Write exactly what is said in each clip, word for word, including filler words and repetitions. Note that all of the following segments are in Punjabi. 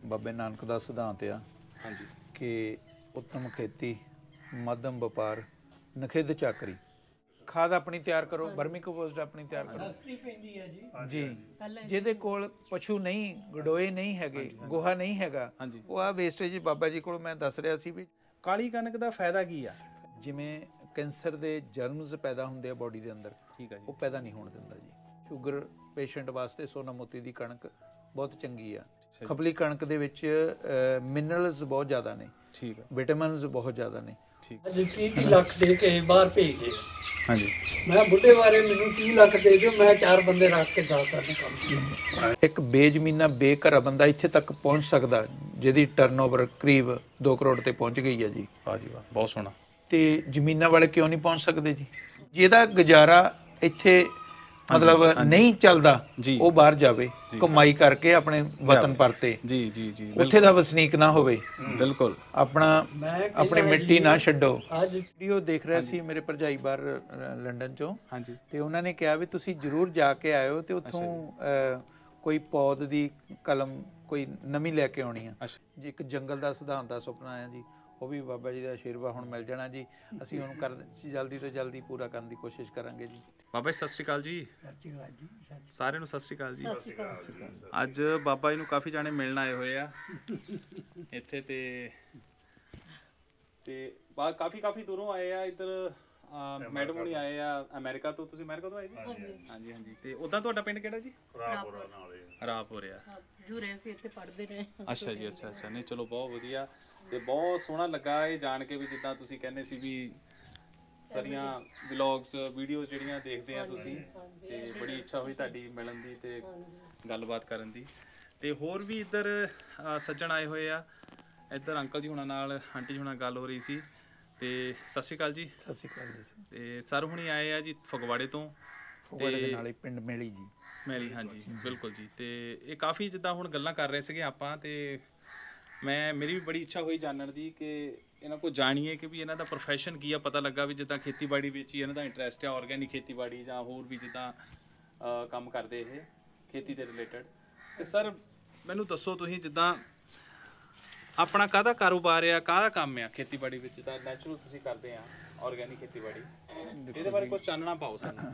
ਬਾਬੇ ਨਾਨਕ ਦਾ ਸਿਧਾਂਤ ਆ ਹਾਂਜੀ ਕਿ ਉੱਤਮ ਖੇਤੀ, ਮੱਧਮ ਵਪਾਰ, ਨਖਿੱਧ ਚਾਕਰੀ। ਖਾਦ ਆਪਣੀ ਤਿਆਰ ਕਰੋ, ਬਰਮੀ ਕੰਪੋਸਟ ਆਪਣੀ ਤਿਆਰ ਕਰੋ। ਸਸਤੀ ਪੈਂਦੀ ਹੈ ਜੀ ਜੀ ਜਿਹਦੇ ਕੋਲ ਪਸ਼ੂ ਨਹੀਂ, ਗਡੋਏ ਨਹੀਂ ਹੈਗੇ, ਗੋਹਾ ਨਹੀਂ ਹੈਗਾ, ਹਾਂਜੀ ਉਹ ਆ ਵੇਸਟੇਜ ਬਾਬਾ ਜੀ ਕੋਲ ਮੈਂ ਦੱਸ ਰਿਹਾ ਸੀ ਵੀ ਕਾਲੀ ਕਣਕ ਦਾ ਫਾਇਦਾ ਕੀ ਆ? ਜਿਵੇਂ ਕੈਂਸਰ ਦੇ ਜਰਮਸ ਪੈਦਾ ਹੁੰਦੇ ਆ ਬੋਡੀ ਦੇ ਅੰਦਰ, ਠੀਕ ਹੈ ਜੀ। ਉਹ ਪੈਦਾ ਨਹੀਂ ਹੋਣ ਦਿੰਦਾ ਜੀ। ਸ਼ੂਗਰ ਪੇਸ਼ੈਂਟ ਵਾਸਤੇ ਸੋਨਾ ਮੋਤੀ ਦੀ ਕਣਕ ਬਹੁਤ ਚੰਗੀ ਆ। ਖਪਲੀ ਕਣਕ ਦੇ ਵਿੱਚ ਮਿਨਰਲਸ ਬਹੁਤ ਜ਼ਿਆਦਾ ਨੇ, ਠੀਕ ਹੈ, ਵਿਟਾਮਿਨਸ ਬਹੁਤ ਜ਼ਿਆਦਾ ਨੇ। ਠੀਕ ਅੱਜ ਤੀਹ ਲੱਖ ਦੇ ਕੇ ਬਾਹਰ ਭੇਜਦੇ ਹਾਂਜੀ। ਮੈਂ ਬੁੱਢੇ ਬਾਰੇ ਮੈਨੂੰ ਤੀਹ ਲੱਖ ਦੇ ਦਿਓ, ਮੈਂ ਚਾਰ ਬੰਦੇ ਰੱਖ ਕੇ ਦਸ ਸਾਲ ਕੰਮ। ਇੱਕ ਬੇਜ਼ਮੀਨਾ ਬੇਘਰਾ ਬੰਦਾ ਇੱਥੇ ਤੱਕ ਪਹੁੰਚ ਸਕਦਾ ਜਿਹਦੀ ਟਰਨਓਵਰ ਕਰੀਬ ਦੋ ਕਰੋੜ ਤੇ ਪਹੁੰਚ ਗਈ ਹੈ ਜੀ। ਵਾਹ ਜੀ ਵਾਹ, ਬਹੁਤ ਸੋਹਣਾ। ਤੇ ਜ਼ਮੀਨਾਂ ਵਾਲੇ ਕਿਉਂ ਨਹੀਂ ਪਹੁੰਚ ਸਕਦੇ ਜੀ? ਜਿਹਦਾ ਗੁਜ਼ਾਰਾ ਇੱਥੇ ਮਤਲਬ ਨਹੀਂ ਚੱਲਦਾ ਜੀ, ਉਹ ਬਾਹਰ ਜਾਵੇ, ਕਮਾਈ ਕਰਕੇ ਆਪਣੇ ਵਤਨ ਪਰਤੇ, ਜੀ ਜੀ ਜੀ, ਉੱਥੇ ਦਾ ਵਸਨੀਕ ਨਾ ਹੋਵੇ। ਬਿਲਕੁਲ। ਆਪਣਾ ਆਪਣੀ ਮਿੱਟੀ ਨਾ ਛੱਡੋ। ਅੱਜ ਵੀਡੀਓ ਦੇਖ ਰਿਹਾ ਸੀ ਮੇਰੇ ਭਰਜਾਈ ਬਾਹਰ ਅ, ਲੰਡਨ ਚੋਂ, ਹਾਂਜੀ ਤੇ ਉਹਨਾਂ ਨੇ ਕਿਹਾ ਵੀ ਤੁਸੀਂ ਜ਼ਰੂਰ ਜਾ ਕੇ ਆਇਓ ਤੇ ਉੱਥੋਂ ਅ, ਕੋਈ ਪੌਦ ਦੀ ਕਲਮ ਕੋਈ ਨਵੀਂ ਲੈ ਕੇ ਆਉਣੀ ਆ ਜੀ। ਇੱਕ ਜੰਗਲ ਦਾ ਸਿਧਾਂਤ ਦਾ ਸੁਪਨਾ ਆ ਜੀ, ਉਹ ਵੀ ਬਾਬਾ ਜੀ ਦਾ ਆਸ਼ੀਰਵਾਦ ਹੁਣ ਮਿਲ ਜਾਣਾ ਜੀ। ਅਸੀਂ ਉਹਨੂੰ ਕਰ ਜਲਦੀ ਤੋਂ ਜਲਦੀ ਪੂਰਾ ਕਰਨ ਦੀ ਕੋਸ਼ਿਸ਼ ਕਰਾਂਗੇ ਜੀ। ਬਾਬਾ ਜੀ ਸਤਿ ਸ਼੍ਰੀ ਅਕਾਲ ਜੀ। ਸੱਚੀ ਗੱਲ ਜੀ, ਸੱਚ ਸਾਰਿਆਂ ਨੂੰ ਸਤਿ ਸ਼੍ਰੀ ਅਕਾਲ ਜੀ। ਅੱਜ ਬਾਬਾ ਜੀ ਨੂੰ ਕਾਫੀ ਜਾਣੇ ਮਿਲਣ ਆਏ ਹੋਏ ਆ ਇੱਥੇ, ਤੇ ਤੇ ਬਾ ਕਾਫੀ ਕਾਫੀ ਦੂਰੋਂ ਆਏ ਆ ਇੱਧਰ। ਮੈਡਮ ਹੁਣੀ ਆਏ ਆ ਅਮਰੀਕਾ ਤੋਂ। ਤੁਸੀਂ ਅਮਰੀਕਾ ਤੋਂ ਆਏ ਜੀ? ਹਾਂਜੀ ਹਾਂਜੀ। ਤੇ ਉਦਾਂ ਤੁਹਾਡਾ ਪਿੰਡ ਕਿਹੜਾ ਜੀ? ਰਾਪੁਰਾ ਨਾਲ। ਰਾਪੁਰਾ ਜੁਰੇ ਅਸੀਂ ਇੱਥੇ ਪੜ੍ਹਦੇ ਨੇ। ਅੱਛਾ ਜੀ, ਅੱਛਾ ਅੱਛਾ। ਨਹੀਂ ਚਲੋ ਬਹੁਤ ਵਧੀਆ, ਤੇ ਬਹੁਤ ਸੋਹਣਾ ਲੱਗਾ ਇਹ ਜਾਣ ਕੇ ਵੀ ਜਿੱਦਾਂ ਤੁਸੀਂ ਕਹਿੰਦੇ ਸੀ ਵੀ ਸਾਰੀਆਂ ਵਲੌਗਸ ਵੀਡੀਓਜ਼ ਜਿਹੜੀਆਂ ਦੇਖਦੇ ਆ ਤੁਸੀਂ, ਤੇ ਬੜੀ ਇੱਛਾ ਹੋਈ ਤੁਹਾਡੀ ਮਿਲਣ ਦੀ ਤੇ ਗੱਲਬਾਤ ਕਰਨ ਦੀ। ਤੇ ਹੋਰ ਵੀ ਇੱਧਰ ਸੱਜਣ ਆਏ ਹੋਏ ਆ। ਇੱਧਰ ਅੰਕਲ ਜੀ ਹੁਣਾਂ ਨਾਲ ਆਂਟੀ ਜੀ ਹੁਣਾਂ ਗੱਲ ਹੋ ਰਹੀ ਸੀ। ਤੇ ਸਤਿ ਸ਼੍ਰੀ ਅਕਾਲ ਜੀ। ਸਤਿ ਸ਼੍ਰੀ ਅਕਾਲ ਜੀ। ਤੇ ਸਰ ਹੁਣੀ ਆਏ ਆ ਜੀ ਫਗਵਾੜੇ ਤੋਂ, ਫਗਵਾੜੇ ਦੇ ਨਾਲ ਹੀ ਪਿੰਡ ਮੇਲੀ ਜੀ। ਮੇਲੀ, ਹਾਂਜੀ ਬਿਲਕੁਲ ਜੀ। ਤੇ ਇਹ ਕਾਫੀ ਜਿੱਦਾਂ ਹੁਣ ਗੱਲਾਂ ਕਰ ਰਹੇ ਸੀਗੇ ਆਪਾਂ, ਤੇ ਮੈਂ ਮੇਰੀ ਵੀ ਬੜੀ ਇੱਛਾ ਹੋਈ ਜਾਣਨ ਦੀ ਕਿ ਇਹਨਾਂ ਕੋਲ ਜਾਣੀਏ ਕਿ ਵੀ ਇਹਨਾਂ ਦਾ ਪ੍ਰੋਫੈਸ਼ਨ ਕੀ ਆ। ਪਤਾ ਲੱਗਾ ਵੀ ਜਿੱਦਾਂ ਖੇਤੀਬਾੜੀ ਵਿੱਚ ਹੀ ਇਹਨਾਂ ਦਾ ਇੰਟਰਸਟ ਆ, ਆਰਗੈਨਿਕ ਖੇਤੀਬਾੜੀ ਜਾਂ ਹੋਰ ਵੀ ਜਿੱਦਾਂ ਕੰਮ ਕਰਦੇ ਇਹ ਖੇਤੀ ਦੇ ਰਿਲੇਟਡ। ਤੇ ਸਰ ਮੈਨੂੰ ਦੱਸੋ ਤੁਸੀਂ ਜਿੱਦਾਂ ਆਪਣਾ ਕਾਹਦਾ ਕਾਰੋਬਾਰ ਆ, ਕਾਹਦਾ ਕੰਮ ਆ ਖੇਤੀਬਾੜੀ ਵਿੱਚ, ਜਿੱਦਾਂ ਨੈਚੁਰਲ ਤੁਸੀਂ ਕਰਦੇ ਆ ਆਰਗੈਨਿਕ ਖੇਤੀਬਾੜੀ, ਇਹਦੇ ਬਾਰੇ ਕੁਝ ਚਾਨਣਾ ਪਾਓ ਸਾਨੂੰ।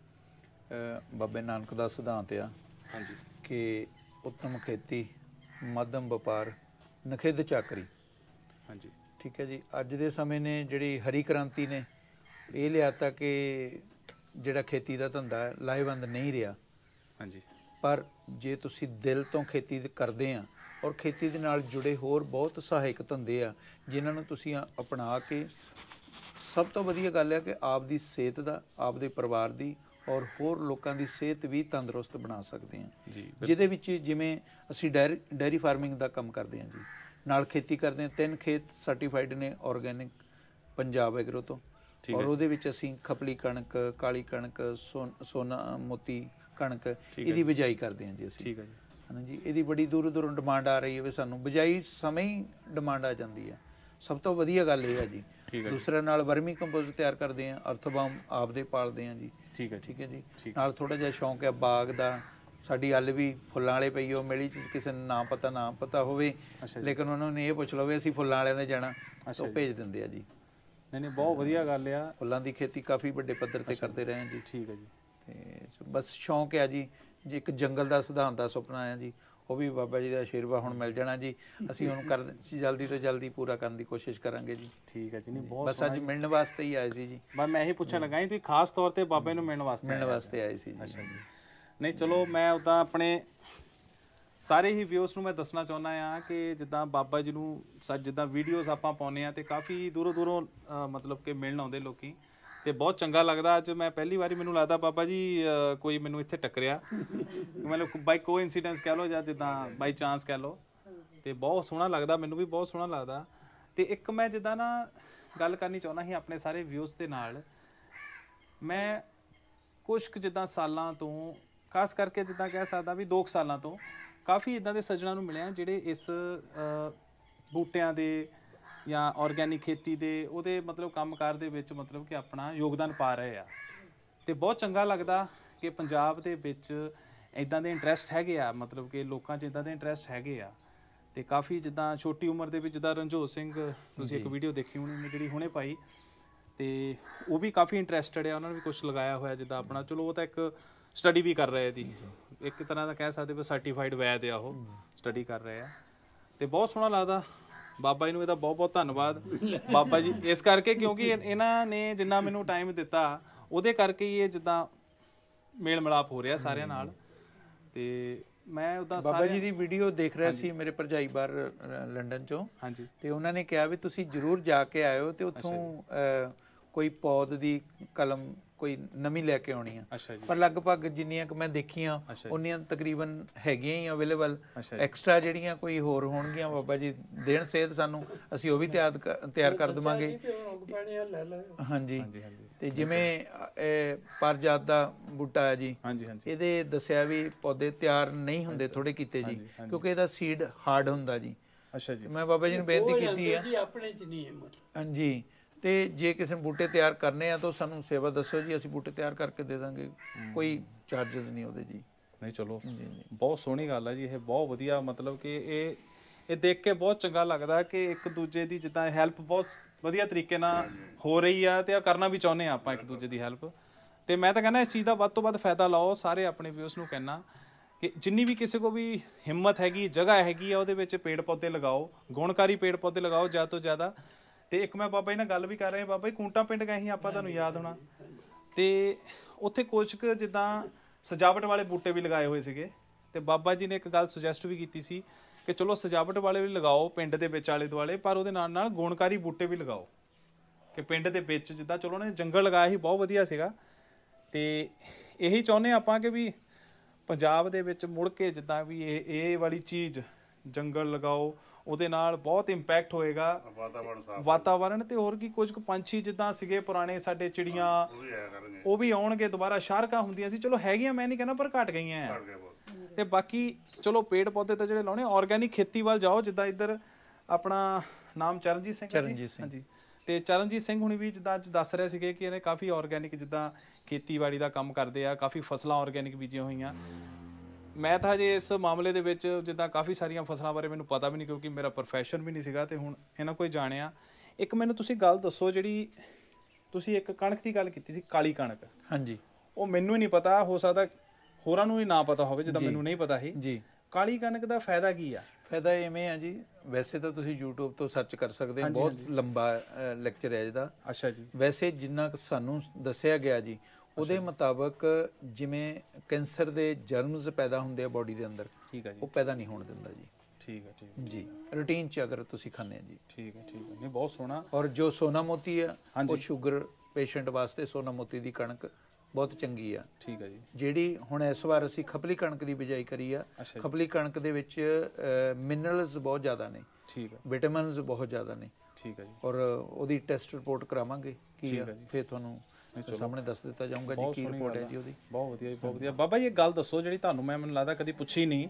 ਬਾਬੇ ਨਾਨਕ ਦਾ ਸਿਧਾਂਤ ਆ ਹਾਂਜੀ ਕਿ ਉੱਤਮ ਖੇਤੀ, ਮੱਧਮ ਵਪਾਰ, ਨਖਿੱਧ ਚਾਕਰੀ। ਹਾਂਜੀ ਠੀਕ ਹੈ ਜੀ। ਅੱਜ ਦੇ ਸਮੇਂ ਨੇ ਜਿਹੜੀ ਹਰੀ ਕ੍ਰਾਂਤੀ ਨੇ ਇਹ ਲਿਆਤਾ ਕਿ ਜਿਹੜਾ ਖੇਤੀ ਦਾ ਧੰਦਾ ਲਾਹੇਵੰਦ ਨਹੀਂ ਰਿਹਾ। ਹਾਂਜੀ। ਪਰ ਜੇ ਤੁਸੀਂ ਦਿਲ ਤੋਂ ਖੇਤੀ ਕਰਦੇ ਆ ਔਰ ਖੇਤੀ ਦੇ ਨਾਲ ਜੁੜੇ ਹੋਰ ਬਹੁਤ ਸਹਾਇਕ ਧੰਦੇ ਆ ਜਿਨ੍ਹਾਂ ਨੂੰ ਤੁਸੀਂ ਅਪਣਾ ਕੇ, ਸਭ ਤੋਂ ਵਧੀਆ ਗੱਲ ਹੈ ਕਿ ਆਪ ਦੀ ਸਿਹਤ ਦਾ, ਆਪ ਦੇ ਪਰਿਵਾਰ ਦੀ ਔਰ ਹੋਰ ਲੋਕਾਂ ਦੀ ਸਿਹਤ ਵੀ ਤੰਦਰੁਸਤ ਬਣਾ ਸਕਦੇ ਹਾਂ ਜੀ। ਜਿਹਦੇ ਵਿੱਚ ਜਿਵੇਂ ਅਸੀਂ ਡੈਰੀ ਡੈਰੀ ਫਾਰਮਿੰਗ ਦਾ ਕੰਮ ਕਰਦੇ ਹਾਂ ਜੀ, ਨਾਲ ਖੇਤੀ ਕਰਦੇ ਹਾਂ। ਤਿੰਨ ਖੇਤ ਸਰਟੀਫਾਈਡ ਨੇ ਆਰਗੈਨਿਕ ਪੰਜਾਬ ਐਗਰੋ ਤੋਂ, ਔਰ ਉਹਦੇ ਵਿੱਚ ਅਸੀਂ ਖਪਲੀ ਕਣਕ, ਕਾਲੀ ਕਣਕ, ਸੋਨਾ ਮੋਤੀ ਕਣਕ, ਇਹਦੀ ਬਿਜਾਈ ਕਰਦੇ ਹਾਂ ਜੀ ਅਸੀਂ। ਠੀਕ ਹੈ ਜੀ। ਹੈ ਜੀ। ਇਹਦੀ ਬੜੀ ਦੂਰੋਂ ਦੂਰੋਂ ਡਿਮਾਂਡ ਆ ਰਹੀ ਹੈ ਵੀ ਸਾਨੂੰ ਬਿਜਾਈ ਸਮੇਂ ਹੀ ਡਿਮਾਂਡ ਆ ਜਾਂਦੀ ਹੈ। ਸਭ ਤੋਂ ਵਧੀਆ ਗੱਲ ਇਹ ਹੈ ਜੀ। ਦੂਸਰੇ ਨਾਲ ਵਰਮੀ ਕੰਪੋਸਟ ਤਿਆਰ ਕਰਦੇ ਹਾਂ, ਅਰਥਬਾਮ ਆਪਦੇ ਪਾਲਦੇ ਹਾਂ ਜੀ। ਠੀਕ ਹੈ ਠੀਕ ਹੈ ਜੀ। ਨਾਲ ਥੋੜਾ ਜਿਹਾ ਸ਼ੌਂਕ ਹੈ ਬਾਗ ਦਾ। ਸਾਡੀ ਅੱਲ ਵੀ ਫੁੱਲਾਂ ਵਾਲੇ ਪਈ ਉਹ ਮੇਲੀ 'ਚ, ਕਿਸੇ ਨੂੰ ਨਾ ਪਤਾ ਨਾ ਪਤਾ ਹੋਵੇ, ਲੇਕਿਨ ਉਹਨਾਂ ਨੂੰ ਇਹ ਪੁੱਛ ਲਓ ਵੀ ਅਸੀਂ ਫੁੱਲਾਂ ਵਾਲਿਆਂ ਦੇ ਜਾਣਾ, ਉਹ ਭੇਜ ਦਿੰਦੇ ਆ ਜੀ। ਨਹੀਂ ਨਹੀਂ, ਬਹੁਤ ਵਧੀਆ ਗੱਲ ਆ। ਫੁੱਲਾਂ ਦੀ ਖੇਤੀ ਕਾਫੀ ਵੱਡੇ ਪੱਧਰ ਤੇ ਕਰਦੇ ਰਹੇ ਹਾਂ ਜੀ। ਠੀਕ ਹੈ ਜੀ। ਤੇ ਬਸ ਸ਼ੌਂਕ ਹੈ ਜੀ। ਜੇ ਇੱਕ ਜੰਗਲ ਦਾ ਸਿਧਾਂਤ ਦਾ ਸੁਪਨਾ ਆ ਜੀ, ਉਹ ਵੀ ਬਾਬਾ ਜੀ ਦਾ ਆਸ਼ੀਰਵਾਦ ਹੁਣ ਮਿਲ ਜਾਣਾ ਜੀ। ਅਸੀਂ ਉਹਨੂੰ ਕਰ ਜਲਦੀ ਤੋਂ ਜਲਦੀ ਪੂਰਾ ਕਰਨ ਦੀ ਕੋਸ਼ਿਸ਼ ਕਰਾਂਗੇ ਜੀ। ਠੀਕ ਹੈ ਜੀ। ਨਹੀਂ ਬਹੁਤ ਬਸ ਅੱਜ ਮਿਲਣ ਵਾਸਤੇ ਹੀ ਆਏ ਸੀ ਜੀ। ਬਸ ਮੈਂ ਇਹੀ ਪੁੱਛਣ ਲੱਗਾ ਸੀ, ਤੁਸੀਂ ਖਾਸ ਤੌਰ ਤੇ ਬਾਬੇ ਨੂੰ ਮਿਲਣ ਵਾਸਤੇ ਮਿਲਣ ਵਾਸਤੇ ਆਏ ਸੀ ਜੀ। ਨਹੀਂ ਚਲੋ, ਮੈਂ ਉੱਦਾਂ ਆਪਣੇ ਸਾਰੇ ਹੀ ਵਿਊਅਰਸ ਨੂੰ ਮੈਂ ਦੱਸਣਾ ਚਾਹੁੰਦਾ ਹਾਂ ਕਿ ਜਿੱਦਾਂ ਬਾਬਾ ਜੀ ਨੂੰ ਸੱਚ ਜਿੱਦਾਂ ਵੀਡੀਓਜ਼ ਆਪਾਂ ਪਾਉਂਦੇ ਹਾਂ ਤੇ ਕਾਫੀ ਦੂਰੋਂ ਦੂਰੋਂ ਮਤਲਬ ਕਿ ਮਿਲਣ ਆਉਂਦੇ ਲੋਕੀ, ਤੇ ਬਹੁਤ ਚੰਗਾ ਲੱਗਦਾ। ਅੱਜ ਮੈਂ ਪਹਿਲੀ ਵਾਰੀ ਮੈਨੂੰ ਲੱਗਦਾ ਬਾਬਾ ਜੀ ਕੋਈ ਮੈਨੂੰ ਇੱਥੇ ਟੱਕਰਿਆ, ਮਤਲਬ ਬਾਈ ਕੋ ਇਨਸੀਡੈਂਸ ਕਹਿ ਲਓ ਜਾਂ ਜਿੱਦਾਂ ਬਾਈ ਚਾਂਸ ਕਹਿ ਲਓ, ਤੇ ਬਹੁਤ ਸੋਹਣਾ ਲੱਗਦਾ, ਮੈਨੂੰ ਵੀ ਬਹੁਤ ਸੋਹਣਾ ਲੱਗਦਾ। ਤੇ ਇੱਕ ਮੈਂ ਜਿੱਦਾਂ ਨਾ ਗੱਲ ਕਰਨੀ ਚਾਹੁੰਦਾ ਸੀ ਆਪਣੇ ਸਾਰੇ ਵਿਊਜ਼ ਦੇ ਨਾਲ। ਮੈਂ ਕੁਛ ਕੁ ਜਿੱਦਾਂ ਸਾਲਾਂ ਤੋਂ, ਖਾਸ ਕਰਕੇ ਜਿੱਦਾਂ ਕਹਿ ਸਕਦਾ ਵੀ ਦੋ ਕੁ ਸਾਲਾਂ ਤੋਂ ਕਾਫੀ ਇੱਦਾਂ ਦੇ ਸੱਜਣਾਂ ਨੂੰ ਮਿਲਿਆ ਜਿਹੜੇ ਇਸ ਬੂਟਿਆਂ ਦੇ ਜਾਂ ਆਰਗੈਨਿਕ ਖੇਤੀ ਦੇ ਉਹਦੇ ਮਤਲਬ ਕੰਮਕਾਰ ਦੇ ਵਿੱਚ ਮਤਲਬ ਕਿ ਆਪਣਾ ਯੋਗਦਾਨ ਪਾ ਰਹੇ ਆ। ਤੇ ਬਹੁਤ ਚੰਗਾ ਲੱਗਦਾ ਕਿ ਪੰਜਾਬ ਦੇ ਵਿੱਚ ਇੱਦਾਂ ਦੇ ਇੰਟਰਸਟ ਹੈਗੇ ਆ, ਮਤਲਬ ਕਿ ਲੋਕਾਂ 'ਚ ਇੱਦਾਂ ਦੇ ਇੰਟਰਸਟ ਹੈਗੇ ਆ। ਤੇ ਕਾਫੀ ਜਿੱਦਾਂ ਛੋਟੀ ਉਮਰ ਦੇ ਵਿੱਚ ਜਿੱਦਾਂ ਰਣਜੋਤ ਸਿੰਘ ਤੁਸੀਂ ਇੱਕ ਵੀਡੀਓ ਦੇਖੀ ਹੋਣੀ ਉਹਨੇ ਜਿਹੜੀ ਹੁਣੇ ਪਾਈ, ਤੇ ਉਹ ਵੀ ਕਾਫੀ ਇੰਟਰਸਟਡ ਆ, ਉਹਨਾਂ ਨੇ ਵੀ ਕੁਝ ਲਗਾਇਆ ਹੋਇਆ ਜਿੱਦਾਂ ਆਪਣਾ। ਚਲੋ ਉਹ ਤਾਂ ਇੱਕ ਸਟੱਡੀ ਵੀ ਕਰ ਰਹੇ ਦੀ, ਇੱਕ ਤਰ੍ਹਾਂ ਦਾ ਕਹਿ ਸਕਦੇ ਵੀ ਸਰਟੀਫਾਈਡ ਵੈਦ ਆ, ਉਹ ਸਟੱਡੀ ਕਰ ਰਹੇ ਆ ਤੇ ਬਹੁਤ ਸੋਹਣਾ ਲੱਗਦਾ। ਬਾਬਾ ਜੀ ਨੂੰ ਇਹਦਾ ਬਹੁਤ ਬਹੁਤ ਧੰਨਵਾਦ ਬਾਬਾ ਜੀ, ਇਸ ਕਰਕੇ ਕਿਉਂਕਿ ਇਹਨਾਂ ਨੇ ਜਿੰਨਾ ਮੈਨੂੰ ਟਾਈਮ ਦਿੱਤਾ ਉਹਦੇ ਕਰਕੇ ਹੀ ਇਹ ਜਿੱਦਾਂ ਮੇਲ ਮਿਲਾਪ ਹੋ ਰਿਹਾ ਸਾਰਿਆਂ ਨਾਲ। ਤੇ ਮੈਂ ਉਦਾਂ ਬਾਬਾ ਜੀ ਦੀ ਵੀਡੀਓ ਦੇਖ ਰਿਹਾ ਸੀ, ਮੇਰੇ ਭਰਜਾਈ ਬਾਹਰ ਲੰਡਨ ਚੋਂ, ਹਾਂਜੀ, ਤੇ ਉਹਨਾਂ ਨੇ ਕਿਹਾ ਵੀ ਤੁਸੀਂ ਜ਼ਰੂਰ ਜਾ ਕੇ ਆਇਓ ਤੇ ਉੱਥੋਂ ਕੋਈ ਪੌਦ ਦੀ ਕਲਮ ਕੋਈ ਨਵੀਂ ਲੈ ਕੇ ਆਉਣੀ ਆ। ਪਰ ਲਗਭਗ ਜਿੰਨੀਆਂ ਕਿ ਮੈਂ ਦੇਖੀਆਂ ਉਨੀਆਂ ਤਕਰੀਬਨ ਹੈਗੀਆਂ ਹੀ ਅਵੇਲੇਬਲ। ਐਕਸਟਰਾ ਜਿਹੜੀਆਂ ਕੋਈ ਹੋਰ ਹੋਣਗੀਆਂ ਬਾਬਾ ਜੀ ਦੇਣ ਸੇਧ ਸਾਨੂੰ, ਅਸੀਂ ਉਹ ਵੀ ਤਿਆਰ ਤਿਆਰ ਕਰ ਦੇਵਾਂਗੇ। ਹਾਂਜੀ, ਤੇ ਜਿਵੇਂ ਪਾਰਜਾਤ ਦਾ ਬੂਟਾ ਹੈ ਜੀ, ਇਹਦੇ ਦੱਸਿਆ ਵੀ ਪੌਦੇ ਤਿਆਰ ਨਹੀਂ ਹੁੰਦੇ ਥੋੜੇ ਕੀਤੇ ਜੀ, ਕਿਉਂਕਿ ਇਹਦਾ ਸੀਡ ਹਾਰਡ ਹੁੰਦਾ ਜੀ। ਅੱਛਾ ਜੀ, ਮੈਂ ਬਾਬਾ ਜੀ ਨੂੰ ਬੇਨਤੀ ਕੀਤੀ ਹੈ ਆਪਣੇ ਚ ਨਹੀਂ ਹਿੰਮਤ। ਹਾਂਜੀ, ਤੇ ਜੇ ਕਿਸੇ ਨੇ ਬੂਟੇ ਤਿਆਰ ਕਰਨੇ ਆ ਤਾਂ ਸਾਨੂੰ ਸੇਵਾ ਦੱਸੋ ਜੀ, ਅਸੀਂ ਬੂਟੇ ਤਿਆਰ ਕਰਕੇ ਦੇ ਦਾਂਗੇ, ਕੋਈ ਚਾਰजेस ਨਹੀਂ ਉਹਦੇ ਜੀ। ਨਹੀਂ ਚਲੋ ਬਹੁਤ ਸੋਹਣੀ ਗੱਲ ਹੈ ਜੀ, ਇਹ ਬਹੁਤ ਵਧੀਆ। ਮਤਲਬ ਕਿ ਇਹ ਇਹ ਦੇਖ ਕੇ ਬਹੁਤ ਚੰਗਾ ਲੱਗਦਾ ਕਿ ਇੱਕ ਦੂਜੇ ਦੀ ਜਿੱਦਾਂ ਹੈਲਪ ਬਹੁਤ ਵਧੀਆ ਤਰੀਕੇ ਨਾਲ ਹੋ ਰਹੀ ਆ, ਤੇ ਆ ਕਰਨਾ ਵੀ ਚਾਹੁੰਦੇ ਆ ਆਪਾਂ ਇੱਕ ਦੂਜੇ ਦੀ ਹੈਲਪ। ਤੇ ਮੈਂ ਤਾਂ ਕਹਿੰਦਾ ਇਸ ਚੀਜ਼ ਦਾ ਵੱਧ ਤੋਂ ਵੱਧ ਫਾਇਦਾ ਲਾਓ। ਸਾਰੇ ਆਪਣੇ ਵਿਊਅਰਸ ਨੂੰ ਕਹਿੰਦਾ ਕਿ ਜਿੰਨੀ ਵੀ ਕਿਸੇ ਕੋ ਵੀ ਹਿੰਮਤ ਹੈਗੀ, ਜਗ੍ਹਾ ਹੈਗੀ ਆ, ਉਹਦੇ ਵਿੱਚ ਪੇੜ ਪੌਦੇ ਲਗਾਓ, ਗੁਣਕਾਰੀ ਪੇੜ ਪੌਦੇ ਲਗਾਓ ਜ਼ਿਆਦਾ ਤੋਂ ਜ਼ਿਆਦਾ। ਤੇ ਇੱਕ ਮੈਂ ਬਾਬਾ ਜੀ ਨਾਲ ਗੱਲ ਵੀ ਕਰ ਰਿਹਾ, ਬਾਬਾ ਜੀ ਕੂੰਟਾ ਪਿੰਡ ਗਏ ਸੀ ਆਪਾਂ, ਤੁਹਾਨੂੰ ਯਾਦ ਹੋਣਾ, ਤੇ ਉੱਥੇ ਕੁਝ ਕੁ ਜਿੱਦਾਂ ਸਜਾਵਟ ਵਾਲੇ ਬੂਟੇ ਵੀ ਲਗਾਏ ਹੋਏ ਸੀਗੇ। ਤੇ ਬਾਬਾ ਜੀ ਨੇ ਇੱਕ ਗੱਲ ਸੁਜੈਸਟ ਵੀ ਕੀਤੀ ਸੀ ਕਿ ਚਲੋ ਸਜਾਵਟ ਵਾਲੇ ਵੀ ਲਗਾਓ ਪਿੰਡ ਦੇ ਵਿੱਚ ਆਲੇ ਦੁਆਲੇ, ਪਰ ਉਹਦੇ ਨਾਲ ਨਾਲ ਗੁਣਕਾਰੀ ਬੂਟੇ ਵੀ ਲਗਾਓ। ਕਿ ਪਿੰਡ ਦੇ ਵਿੱਚ ਜਿੱਦਾਂ ਚਲੋ ਉਹਨੇ ਜੰਗਲ ਲਗਾਇਆ ਸੀ, ਬਹੁਤ ਵਧੀਆ ਸੀਗਾ। ਤੇ ਇਹੀ ਚਾਹੁੰਦੇ ਆਪਾਂ ਕਿ ਵੀ ਪੰਜਾਬ ਦੇ ਵਿੱਚ ਮੁੜ ਕੇ ਜਿੱਦਾਂ ਵੀ ਇਹ ਇਹ ਵਾਲੀ ਚੀਜ਼ ਜੰਗਲ ਲਗਾਓ, ਉਹਦੇ ਨਾਲ ਬਹੁਤ ਇੰਪੈਕਟ ਹੋਏਗਾ ਵਾਤਾਵਰਨ। ਤੇ ਹੋਰ ਕੀ ਕੁਝ ਕੁ ਪੰਛੀ ਜਿੱਦਾਂ ਸੀਗੇ ਪੁਰਾਣੇ ਸਾਡੇ ਚਿੜੀਆਂ, ਉਹ ਵੀ ਆਉਣਗੇ ਦੁਬਾਰਾ। ਸ਼ਾਰਕਾਂ ਹੁੰਦੀਆਂ ਸੀ, ਚਲੋ ਹੈਗੀਆਂ, ਮੈਂ ਨਹੀਂ ਕਹਿੰਦਾ, ਪਰ ਘਟ ਗਈਆਂ ਆ। ਤੇ ਬਾਕੀ ਚਲੋ ਪੇੜ ਪੌਦੇ ਤਾਂ ਜਿਹੜੇ ਲਾਉਣੇ, ਆਰਗੈਨਿਕ ਖੇਤੀ ਵੱਲ ਜਾਓ। ਜਿੱਦਾਂ ਇੱਧਰ ਆਪਣਾ ਨਾਮ ਚਰਨਜੀਤ ਸਿੰਘ, ਚਰਨਜੀਤ ਸਿੰਘ ਹਾਂਜੀ, ਤੇ ਚਰਨਜੀਤ ਸਿੰਘ ਹੁਣੀ ਵੀ ਜਿੱਦਾਂ ਅੱਜ ਦੱਸ ਰਹੇ ਸੀਗੇ ਕਿ ਇਹਨੇ ਕਾਫੀ ਆਰਗੈਨਿਕ ਜਿੱਦਾਂ ਖੇਤੀਬਾੜੀ ਦਾ ਕੰਮ ਕਰਦੇ ਆ, ਕਾਫੀ ਫਸਲਾਂ ਆਰਗੈਨਿਕ ਬੀਜੀਆਂ ਹੋਈਆਂ। ਮੈਂ ਤਾਂ ਹਜੇ ਇਸ ਮਾਮਲੇ ਦੇ ਵਿੱਚ ਜਿੱਦਾਂ ਕਾਫੀ ਸਾਰੀਆਂ ਫਸਲਾਂ ਬਾਰੇ ਮੈਨੂੰ ਪਤਾ ਵੀ ਨਹੀਂ, ਕਿਉਂਕਿ ਮੇਰਾ ਪ੍ਰੋਫੈਸ਼ਨ ਵੀ ਨਹੀਂ ਸੀਗਾ, ਤੇ ਹੁਣ ਇਹਨਾਂ ਕੋਈ ਜਾਣਿਆ। ਇੱਕ ਮੈਨੂੰ ਤੁਸੀਂ ਗੱਲ ਦੱਸੋ, ਜਿਹੜੀ ਤੁਸੀਂ ਇੱਕ ਕਣਕ ਦੀ ਗੱਲ ਕੀਤੀ ਸੀ, ਕਾਲੀ ਕਣਕ, ਹਾਂਜੀ, ਉਹ ਮੈਨੂੰ ਹੀ ਨਹੀਂ ਪਤਾ, ਹੋ ਸਕਦਾ ਹੋਰਾਂ ਨੂੰ ਵੀ ਨਾ ਪਤਾ ਹੋਵੇ ਜਿੱਦਾਂ ਮੈਨੂੰ ਨਹੀਂ ਪਤਾ ਸੀ ਜੀ। ਕਾਲੀ ਕਣਕ ਦਾ ਫਾਇਦਾ ਕੀ ਆ? ਫਾਇਦਾ ਇਵੇਂ ਆ ਜੀ, ਵੈਸੇ ਤਾਂ ਤੁਸੀਂ YouTube ਤੋਂ ਸਰਚ ਕਰ ਸਕਦੇ ਹੋ, ਬਹੁਤ ਲੰਬਾ ਲੈਕਚਰ ਹੈ ਇਹਦਾ। ਅੱਛਾ ਜੀ, ਵੈਸੇ ਜਿੰਨਾ ਸਾਨੂੰ ਦੱਸਿਆ ਗਿਆ ਜੀ ਉਹਦੇ ਮੁਤਾਬਕ ਜਿਵੇਂ ਕੈਂਸਰ ਦੇ ਜਰਮਸ ਪੈਦਾ ਹੁੰਦੇ ਆ ਬੋਡੀ ਦੇ ਅੰਦਰ, ਠੀਕ ਹੈ ਜੀ, ਉਹ ਪੈਦਾ ਨਹੀਂ ਹੋਣ ਦਿੰਦਾ ਜੀ। ਠੀਕ ਹੈ, ਠੀਕ ਹੈ ਜੀ, ਰੂਟੀਨ ਚ ਅਗਰ ਤੁਸੀਂ ਖਾਂਦੇ ਆ ਜੀ। ਠੀਕ ਹੈ, ਠੀਕ ਹੈ, ਨਹੀਂ ਬਹੁਤ ਸੋਹਣਾ। ਔਰ ਜੋ ਸੋਨਾ ਮੋਤੀ ਆ, ਉਹ ਸ਼ੂਗਰ ਪੇਸ਼ੈਂਟ ਵਾਸਤੇ ਸੋਨਾ ਮੋਤੀ ਦੀ ਕਣਕ ਬਹੁਤ ਚੰਗੀ ਆ। ਠੀਕ ਹੈ ਜੀ, ਜਿਹੜੀ ਹੁਣ ਇਸ ਵਾਰ ਅਸੀਂ ਖਪਲੀ ਕਣਕ ਦੀ ਬਿਜਾਈ ਕਰੀ ਆ, ਖਪਲੀ ਕਣਕ ਦੇ ਵਿੱਚ ਮਿਨਰਲਸ ਬਹੁਤ ਜ਼ਿਆਦਾ ਨੇ, ਠੀਕ ਹੈ, ਵਿਟਾਮਿਨਸ ਬਹੁਤ ਜ਼ਿਆਦਾ ਨੇ। ਠੀਕ ਹੈ ਜੀ, ਔਰ ਉਹਦੀ ਟੈਸਟ ਰਿਪੋਰਟ ਕਰਾਵਾਂਗੇ ਕੀ ਆ, ਫਿਰ ਤੁਹਾਨੂੰ ਸਾਹਮਣੇ ਦੱਸ ਦਿੱਤਾ ਜਾਊਗਾ ਜੀ ਕੀ ਰਿਪੋਰਟ ਹੈ ਜੀ ਉਹਦੀ। ਬਹੁਤ ਵਧੀਆ ਜੀ, ਬਹੁਤ ਵਧੀਆ। ਬਾਬਾ ਜੀ ਇੱਕ ਗੱਲ ਦੱਸੋ ਜਿਹੜੀ ਤੁਹਾਨੂੰ ਮੈਂ ਮੈਨੂੰ ਲੱਗਦਾ ਕਦੀ ਪੁੱਛੀ ਨਹੀਂ,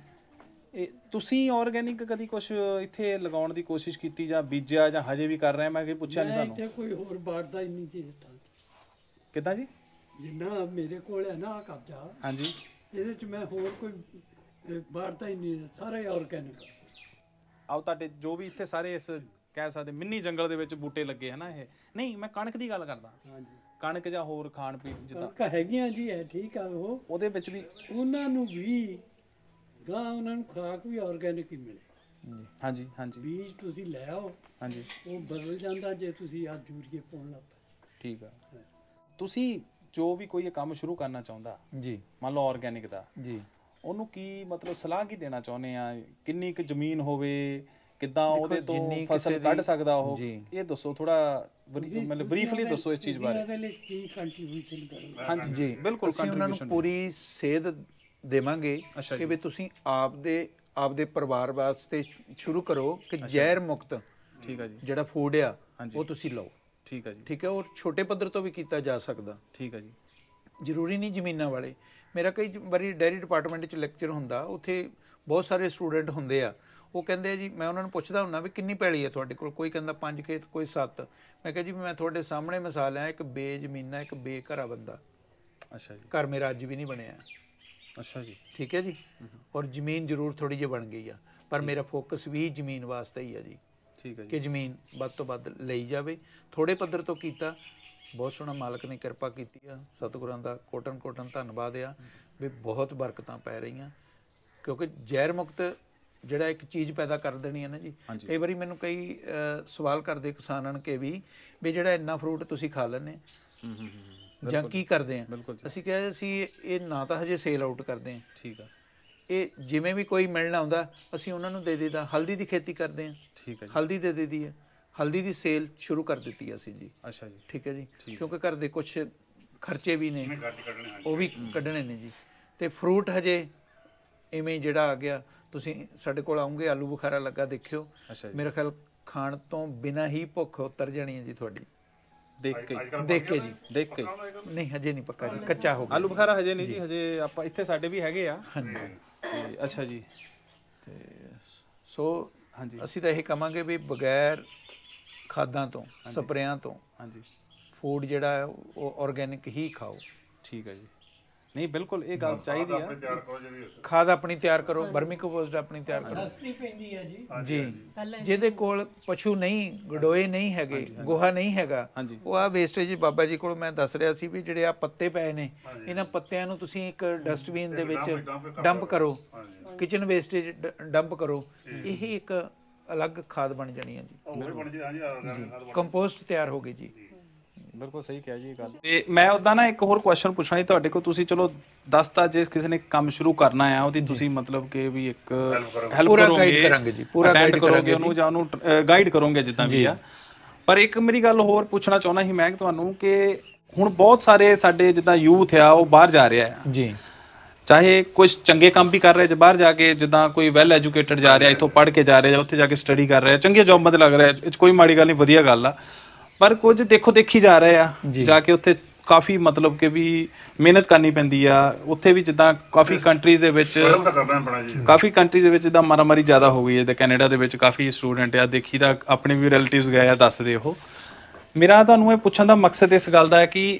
ਇਹ ਤੁਸੀਂ ਆਰਗੈਨਿਕ ਕਦੀ ਕੁਝ ਇੱਥੇ ਲਗਾਉਣ ਦੀ ਕੋਸ਼ਿਸ਼ ਕੀਤੀ ਜਾਂ ਬੀਜਿਆ ਜਾਂ ਹਜੇ ਵੀ ਕਰ ਰਹੇ? ਮੈਂ ਕਦੀ ਪੁੱਛਿਆ ਨਹੀਂ ਤੁਹਾਨੂੰ। ਇੱਥੇ ਕੋਈ ਹੋਰ ਬਾੜਦਾ ਹੀ ਨਹੀਂ ਜੀ। ਕਿੱਦਾਂ ਜੀ? ਜਿੰਨਾ ਮੇਰੇ ਕੋਲ ਹੈ ਨਾ ਕਬਜ਼ਾ, ਹਾਂਜੀ, ਇਹਦੇ ਚ ਮੈਂ ਹੋਰ ਕੋਈ ਬਾੜਦਾ ਹੀ ਨਹੀਂ, ਸਾਰੇ ਆਰਗੈਨਿਕ। ਆਓ ਤੁਹਾਡੇ ਜੋ ਵੀ ਇੱਥੇ ਸਾਰੇ ਇਸ ਕਹਿ ਸਕਦੇ ਮਿੰਨੀ ਜੰਗਲ ਦੇ ਵਿੱਚ ਬੂਟੇ ਲੱਗੇ ਹੈ ਨਾ, ਇਹ ਨਹੀਂ, ਮੈਂ ਕਣਕ ਦੀ ਗੱਲ ਕਰਦਾ। ਹਾਂਜੀ, ਕਣਕ ਜਾਂ ਹੋਰ ਖਾਣ ਪੀਣ ਜਿੱਦਾਂ ਹੈਗੀਆਂ ਜੀ, ਹੈ ਠੀਕ ਆ, ਉਹ ਉਹਦੇ ਵਿੱਚ ਵੀ ਉਹਨਾਂ ਨੂੰ ਵੀ ਗਾਂ ਉਹਨਾਂ ਨੂੰ ਖੁਰਾਕ ਵੀ ਆਰਗੈਨਿਕ ਹੀ ਮਿਲੇ। ਹਾਂਜੀ ਹਾਂਜੀ, ਬੀਜ ਤੁਸੀਂ ਲੈ ਆਓ, ਹਾਂਜੀ, ਉਹ ਬਦਲ ਜਾਂਦਾ ਜੇ ਤੁਸੀਂ ਆ ਯੂਰੀਏ ਪਾਉਣ ਲੱਗ ਪਏ। ਠੀਕ ਆ, ਤੁਸੀਂ ਜੋ ਵੀ ਕੋਈ ਇਹ ਕੰਮ ਸ਼ੁਰੂ ਕਰਨਾ ਚਾਹੁੰਦਾ ਜੀ, ਮੰਨ ਲਓ ਆਰਗੈਨਿਕ ਦਾ ਜੀ, ਉਹਨੂੰ ਕੀ ਮਤਲਬ ਸਲਾਹ ਕੀ ਦੇਣਾ ਚਾਹੁੰਦੇ ਆ? ਕਿੰਨੀ ਕੁ ਜ਼ਮੀਨ ਹੋਵੇ, ਕਿੱਦਾਂ ਉਹਦੇ ਤੋਂ ਫਸਲ ਕੱਢ ਸਕਦਾ ਉਹ, ਇਹ ਦੱਸੋ ਥੋੜਾ, ਮਤਲਬ ਬਰੀਫਲੀ ਦੱਸੋ ਇਸ ਚੀਜ਼ ਬਾਰੇ। ਹਾਂਜੀ ਜੀ, ਬਿਲਕੁਲ, ਅਸੀਂ ਉਹਨਾਂ ਨੂੰ ਪੂਰੀ ਸੇਧ ਦੇਵਾਂਗੇ ਕਿ ਵੀ ਤੁਸੀਂ ਆਪ ਦੇ ਆਪ ਦੇ ਪਰਿਵਾਰ ਵਾਸਤੇ ਸ਼ੁਰੂ ਕਰੋ ਕਿ ਜ਼ਹਿਰ ਮੁਕਤ, ਠੀਕ ਹੈ ਜੀ, ਜਿਹੜਾ ਫੂਡ ਆ ਉਹ ਤੁਸੀਂ ਲਓ। ਠੀਕ ਹੈ ਜੀ, ਠੀਕ ਹੈ, ਔਰ ਛੋਟੇ ਪੱਧਰ ਤੋਂ ਵੀ ਕੀਤਾ ਜਾ ਸਕਦਾ। ਠੀਕ ਹੈ ਜੀ, ਜ਼ਰੂਰੀ ਨਹੀਂ ਜ਼ਮੀਨਾਂ ਵਾਲੇ। ਮੇਰਾ ਕਈ ਵਾਰੀ ਡੇਅਰੀ ਡਿਪਾਰਟਮੈਂਟ 'ਚ ਲੈਕਚਰ ਹੁੰਦਾ, ਉੱਥੇ ਬਹੁਤ ਸਾਰੇ ਸਟੂਡੈਂਟ ਹੁੰਦੇ ਆ, ਉਹ ਕਹਿੰਦੇ ਆ ਜੀ, ਮੈਂ ਉਹਨਾਂ ਨੂੰ ਪੁੱਛਦਾ ਹੁੰਦਾ ਵੀ ਕਿੰਨੀ ਪੈਲੀ ਹੈ ਤੁਹਾਡੇ ਕੋਲ, ਕੋਈ ਕਹਿੰਦਾ ਪੰਜ ਖੇਤ, ਕੋਈ ਸੱਤ। ਮੈਂ ਕਿਹਾ ਜੀ ਮੈਂ ਤੁਹਾਡੇ ਸਾਹਮਣੇ ਮਿਸਾਲ ਆ, ਇੱਕ ਬੇਜ਼ਮੀਨਾ, ਇੱਕ ਬੇਘਰਾ ਬੰਦਾ। ਅੱਛਾ ਜੀ, ਘਰ ਮੇਰਾ ਅੱਜ ਵੀ ਨਹੀਂ ਬਣਿਆ। ਅੱਛਾ ਜੀ, ਠੀਕ ਹੈ ਜੀ, ਔਰ ਜ਼ਮੀਨ ਜ਼ਰੂਰ ਥੋੜ੍ਹੀ ਜਿਹੀ ਬਣ ਗਈ ਆ, ਪਰ ਮੇਰਾ ਫੋਕਸ ਵੀ ਜ਼ਮੀਨ ਵਾਸਤੇ ਹੀ ਆ ਜੀ। ਠੀਕ ਹੈ ਜੀ। ਕਿ ਜ਼ਮੀਨ ਵੱਧ ਤੋਂ ਵੱਧ ਲਈ ਜਾਵੇ। ਥੋੜੇ ਪੱਧਰ ਤੋਂ ਕੀਤਾ, ਬਹੁਤ ਸੋਹਣਾ ਮਾਲਕ ਨੇ ਕਿਰਪਾ ਕੀਤੀ ਆ, ਸਤਿਗੁਰਾਂ ਦਾ ਕੋਟਨ ਕੋਟਨ ਧੰਨਵਾਦ ਆ ਵੀ ਬਹੁਤ ਬਰਕਤਾਂ ਪੈ ਰਹੀਆਂ। ਕਿਉਂਕਿ ਜ਼ਹਿਰ ਮੁਕਤ ਜਿਹੜਾ ਇੱਕ ਚੀਜ਼ ਪੈਦਾ ਕਰ ਦੇਣੀ ਹੈ ਨਾ ਜੀ। ਕਈ ਵਾਰੀ ਮੈਨੂੰ ਕਈ ਸਵਾਲ ਕਰਦੇ ਕਿਸਾਨਾਂ ਕੇ ਵੀ ਵੀ ਜਿਹੜਾ ਇੰਨਾ ਫਰੂਟ ਤੁਸੀਂ ਖਾ ਲੈਂਦੇ ਜਾਂ ਕੀ ਕਰਦੇ ਆ। ਅਸੀਂ ਕਿਹਾ ਅਸੀਂ ਇਹ ਨਾ ਤਾਂ ਹਜੇ ਸੇਲ ਆਊਟ ਕਰਦੇ ਹਾਂ, ਠੀਕ ਆ, ਇਹ ਜਿਵੇਂ ਵੀ ਕੋਈ ਮਿਲਣਾ ਆਉਂਦਾ ਅਸੀਂ ਉਹਨਾਂ ਨੂੰ ਦੇ ਦੇਈਦਾ। ਹਲਦੀ ਦੀ ਖੇਤੀ ਕਰਦੇ ਹਾਂ, ਠੀਕ ਹੈ, ਹਲਦੀ ਦੇ ਦੇਈਦੀ ਹੈ, ਹਲਦੀ ਦੀ ਸੇਲ ਸ਼ੁਰੂ ਕਰ ਦਿੱਤੀ ਹੈ ਅਸੀਂ ਜੀ। ਅੱਛਾ ਜੀ, ਠੀਕ ਹੈ ਜੀ, ਕਿਉਂਕਿ ਘਰ ਦੇ ਕੁਛ ਖਰਚੇ ਵੀ ਨੇ ਉਹ ਵੀ ਕੱਢਣੇ ਨੇ ਜੀ। ਤੇ ਫਰੂਟ ਹਜੇ ਇਵੇਂ ਜਿਹੜਾ ਆ ਗਿਆ, ਤੁਸੀਂ ਸਾਡੇ ਕੋਲ ਆਉਂਗੇ, ਆਲੂ ਬੁਖਾਰਾ ਲੱਗਾ ਦੇਖਿਓ, ਮੇਰਾ ਖਿਆਲ ਖਾਣ ਤੋਂ ਬਿਨਾਂ ਹੀ ਭੁੱਖ ਉਤਰ ਜਾਣੀ ਹੈ ਜੀ ਤੁਹਾਡੀ। ਦੇਖ ਕੇ ਦੇਖ ਕੇ ਜੀ ਦੇਖ ਕੇ ਨਹੀਂ ਹਜੇ ਨਹੀਂ ਪੱਕਾ ਜੀ, ਕੱਚਾ ਹੋ ਗਿਆ ਆਲੂ ਬੁਖਾਰਾ ਹਜੇ ਨਹੀਂ ਜੀ। ਹਜੇ ਆਪਾਂ ਇੱਥੇ ਸਾਡੇ ਵੀ ਹੈਗੇ ਆ। ਹਾਂਜੀ, ਅੱਛਾ ਜੀ। ਤੇ ਸੋ ਹਾਂਜੀ ਅਸੀਂ ਤਾਂ ਇਹ ਕਹਾਂਗੇ ਵੀ ਬਗੈਰ ਖਾਦਾਂ ਤੋਂ ਸਪਰੇਆਂ ਤੋਂ ਹਾਂਜੀ ਫੂਡ ਜਿਹੜਾ ਹੈ ਉਹ ਆਰਗੈਨਿਕ ਹੀ ਖਾਓ। ਠੀਕ ਹੈ ਜੀ। ਨਹੀਂ ਬਿਲਕੁਲ ਇਹ ਗੱਲ ਚਾਹੀਦੀ ਆ। ਖਾਦ ਆਪਣੀ ਤਿਆਰ ਕਰੋ, ਬਰਮੀ ਕੰਪੋਸਟ ਆਪਣੀ ਤਿਆਰ ਕਰੋ ਜੀ। ਜਿਹਦੇ ਕੋਲ ਪਸ਼ੂ ਨਹੀਂ, ਗਡੋਏ ਨਹੀਂ ਹੈਗੇ, ਗੋਹਾ ਨਹੀਂ ਹੈਗਾ, ਉਹ ਆ ਵੇਸਟੇਜ ਬਾਬਾ ਜੀ ਕੋਲ ਮੈਂ ਦੱਸ ਰਿਹਾ ਸੀ ਵੀ ਜਿਹੜੇ ਆ ਪੱਤੇ ਪਏ ਨੇ, ਇਹਨਾਂ ਪੱਤਿਆਂ ਨੂੰ ਤੁਸੀਂ ਇੱਕ ਡਸਟਬਿਨ ਦੇ ਵਿੱਚ ਡੰਪ ਕਰੋ, ਕਿਚਨ ਵੇਸਟੇਜ ਡੰਪ ਕਰੋ, ਇਹ ਇੱਕ ਅਲੱਗ ਖਾਦ ਬਣ ਜਾਣੀ ਹੈ ਜੀ। ਕੰਪੋਸਟ ਤਿਆਰ ਹੋ ਗਈ ਜੀ। ਬਿਲਕੁਲ ਸਹੀ ਕਿਹਾ ਜੀ ਇਹ ਗੱਲ। ਤੇ ਮੈਂ ਉਦਾਂ ਨਾ ਇੱਕ ਹੋਰ ਕੁਐਸਚਨ ਪੁੱਛਣਾ ਸੀ ਤੁਹਾਡੇ ਕੋਲ। ਤੁਸੀਂ ਚਲੋ ਦੱਸਤਾ ਜੇ ਕਿਸੇ ਨੇ ਕੰਮ ਸ਼ੁਰੂ ਕਰਨਾ ਆ ਉਹਦੀ ਤੁਸੀਂ ਮਤਲਬ ਕਿ ਵੀ ਇੱਕ ਹੈਲਪ ਕਰੋਗੇ, ਕਰਾਂਗੇ ਜੀ, ਪੂਰਾ ਗਾਈਡ ਕਰੋਗੇ ਉਹਨੂੰ ਜਾਂ ਉਹਨੂੰ ਗਾਈਡ ਕਰੋਗੇ ਜਿੱਦਾਂ ਵੀ ਆ। ਪਰ ਇੱਕ ਮੇਰੀ ਗੱਲ ਹੋਰ ਪੁੱਛਣਾ ਚਾਹੁੰਦਾ ਸੀ ਮੈਂ ਤੁਹਾਨੂੰ ਕਿ ਹੁਣ ਬਹੁਤ ਸਾਰੇ ਸਾਡੇ ਜਿੱਦਾਂ ਯੂਥ ਆ ਉਹ ਬਾਹਰ ਜਾ ਰਿਹਾ ਆ ਜੀ, ਚਾਹੇ ਕੁਝ ਚੰਗੇ ਕੰਮ ਵੀ ਕਰ ਰਹੇ ਜੇ ਬਾਹਰ ਜਾ ਕੇ, ਜਿੱਦਾਂ ਕੋਈ ਵੈਲ ਐਜੂਕੇਟਡ ਜਾ ਰਿਹਾ, ਇੱਥੋਂ ਪੜ੍ਹ ਕੇ ਜਾ ਰਿਹਾ, ਉੱਥੇ ਜਾ ਕੇ ਸਟੱਡੀ ਕਰ ਰਿਹਾ, ਚੰਗੇ ਜੌਬ ਮਤ ਲੱਗ ਰਿਹਾ, ਇਹ 'ਚ ਕੋਈ ਮਾੜੀ ਗੱਲ ਨਹੀਂ, ਵਧੀਆ ਗੱਲ ਆ। ਪਰ ਕੁਝ ਦੇਖੋ ਦੇਖੀ ਜਾ ਰਹੇ ਆ, ਜਾ ਕੇ ਉੱਥੇ ਕਾਫੀ ਮਤਲਬ ਕਿ ਵੀ ਮਿਹਨਤ ਕਰਨੀ ਪੈਂਦੀ ਆ। ਉੱਥੇ ਵੀ ਜਿੱਦਾਂ ਕਾਫੀ ਕੰਟਰੀਜ਼ ਦੇ ਵਿੱਚ ਕਾਫੀ ਕੰਟਰੀਜ਼ ਦੇ ਵਿੱਚ ਜਿੱਦਾਂ ਮਾਰਾਮਾਰੀ ਜ਼ਿਆਦਾ ਹੋ ਗਈ ਹੈ। ਤੇ ਕੈਨੇਡਾ ਦੇ ਵਿੱਚ ਕਾਫੀ ਸਟੂਡੈਂਟ ਆ, ਦੇਖੀ ਦਾ ਆਪਣੇ ਵੀ ਰਿਲੇਟਿਵਸ ਗਏ ਆ, ਦੱਸਦੇ ਉਹ। ਮੇਰਾ ਤੁਹਾਨੂੰ ਇਹ ਪੁੱਛਣ ਦਾ ਮਕਸਦ ਇਸ ਗੱਲ ਦਾ ਹੈ ਕਿ